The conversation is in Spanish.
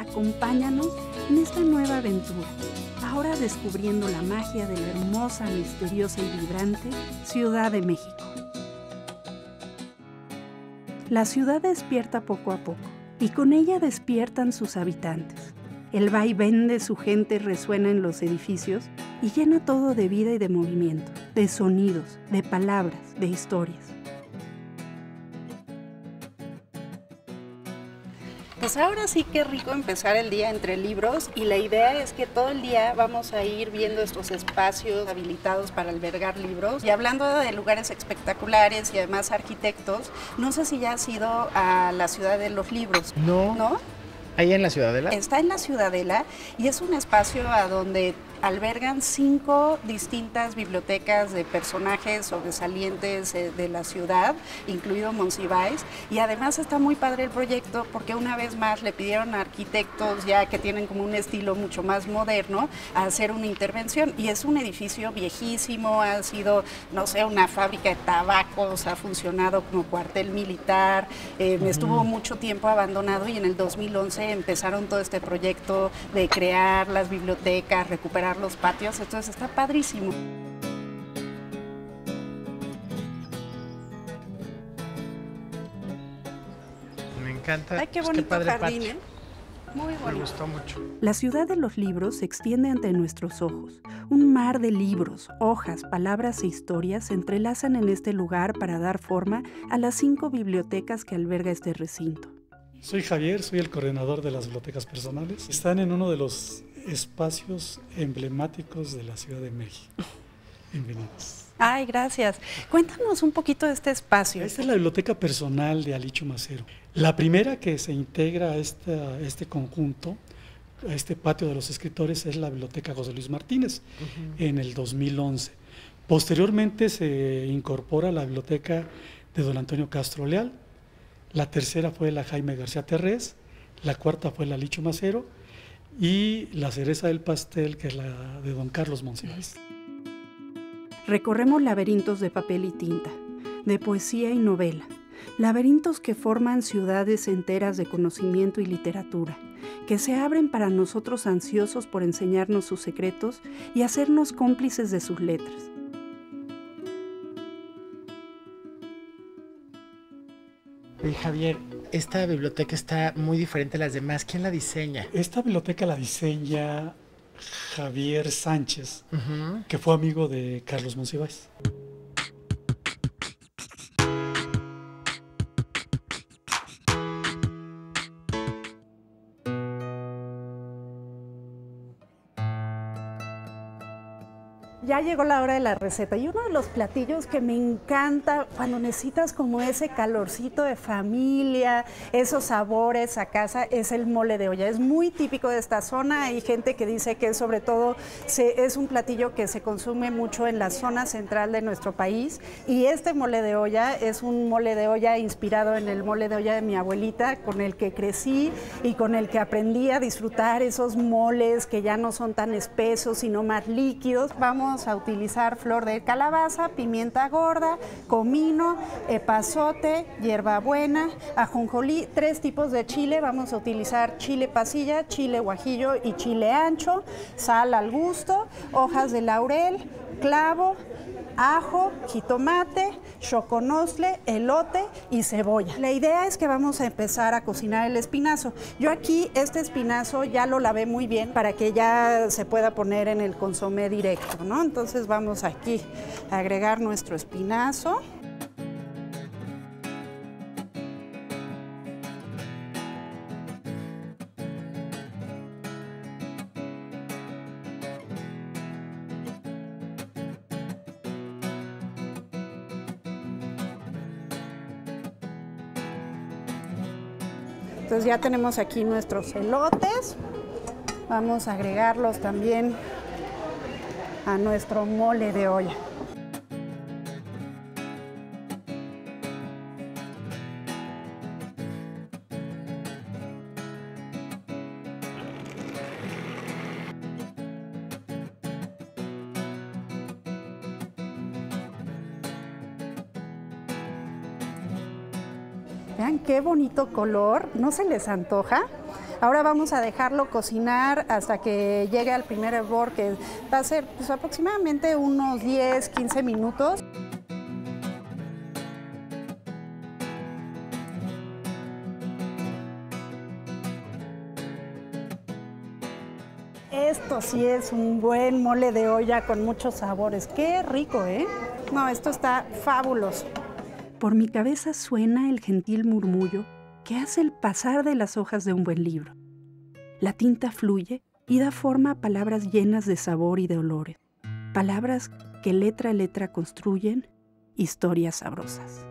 acompáñanos en esta nueva aventura, ahora descubriendo la magia de la hermosa, misteriosa y vibrante Ciudad de México. La ciudad despierta poco a poco, y con ella despiertan sus habitantes. El vaivén de su gente resuena en los edificios y llena todo de vida y de movimiento, de sonidos, de palabras, de historias. Pues ahora sí que rico empezar el día entre libros, y la idea es que todo el día vamos a ir viendo estos espacios habilitados para albergar libros. Y hablando de lugares espectaculares y además arquitectos, no sé si ya has ido a la Ciudad de los Libros. No. ¿Ahí en la Ciudadela? Está en la Ciudadela y es un espacio a donde albergan 5 distintas bibliotecas de personajes sobresalientes de la ciudad, incluido Monsiváis, y además está muy padre el proyecto porque una vez más le pidieron a arquitectos ya que tienen como un estilo mucho más moderno a hacer una intervención, y es un edificio viejísimo, ha sido, no sé, una fábrica de tabacos, ha funcionado como cuartel militar, estuvo mucho tiempo abandonado y en el 2011 empezaron todo este proyecto de crear las bibliotecas, recuperar los patios, entonces está padrísimo. Me encanta. Ay, qué bonito padre jardín, ¿eh? Muy bonito. Me gustó mucho. La Ciudad de los Libros se extiende ante nuestros ojos. Un mar de libros, hojas, palabras e historias se entrelazan en este lugar para dar forma a las 5 bibliotecas que alberga este recinto. Soy Javier, soy el coordinador de las bibliotecas personales. Están en uno de los espacios emblemáticos de la Ciudad de México. Bienvenidos. Ay, gracias. Cuéntanos un poquito de este espacio. Esta es la biblioteca personal de Alicho Macero. La primera que se integra a este conjunto, a este patio de los escritores, es la biblioteca José Luis Martínez, en el 2011. Posteriormente se incorpora la biblioteca de don Antonio Castro Leal. La tercera fue la Jaime García Terrés, la cuarta fue la Alicho Macero y la cereza del pastel, que es la de don Carlos Monsiváis. Recorremos laberintos de papel y tinta, de poesía y novela, laberintos que forman ciudades enteras de conocimiento y literatura, que se abren para nosotros ansiosos por enseñarnos sus secretos y hacernos cómplices de sus letras. Oye, Javier, esta biblioteca está muy diferente a las demás. ¿Quién la diseña? Esta biblioteca la diseña Javier Sánchez, que fue amigo de Carlos Monsiváis. Ya llegó la hora de la receta y uno de los platillos que me encanta cuando necesitas como ese calorcito de familia, esos sabores a casa, es el mole de olla. Es muy típico de esta zona. Hay gente que dice que sobre todo es un platillo que se consume mucho en la zona central de nuestro país, y este mole de olla es un mole de olla inspirado en el mole de olla de mi abuelita, con el que crecí y con el que aprendí a disfrutar esos moles que ya no son tan espesos sino más líquidos. Vamos a utilizar flor de calabaza, pimienta gorda, comino, epazote, hierbabuena, ajonjolí, 3 tipos de chile. Vamos a utilizar chile pasilla, chile guajillo y chile ancho, sal al gusto, hojas de laurel, clavo, ajo, jitomate, xoconostle, elote y cebolla. La idea es que vamos a empezar a cocinar el espinazo. Yo aquí este espinazo ya lo lavé muy bien para que ya se pueda poner en el consomé directo, ¿no? Entonces vamos aquí a agregar nuestro espinazo. Entonces ya tenemos aquí nuestros elotes. Vamos a agregarlos también a nuestro mole de olla. Vean qué bonito color, ¿no se les antoja? Ahora vamos a dejarlo cocinar hasta que llegue al primer hervor, que va a ser pues, aproximadamente unos 10, 15 minutos. Esto sí es un buen mole de olla con muchos sabores. ¡Qué rico, eh! No, esto está fabuloso. Por mi cabeza suena el gentil murmullo que hace el pasar de las hojas de un buen libro. La tinta fluye y da forma a palabras llenas de sabor y de olores. Palabras que letra a letra construyen historias sabrosas.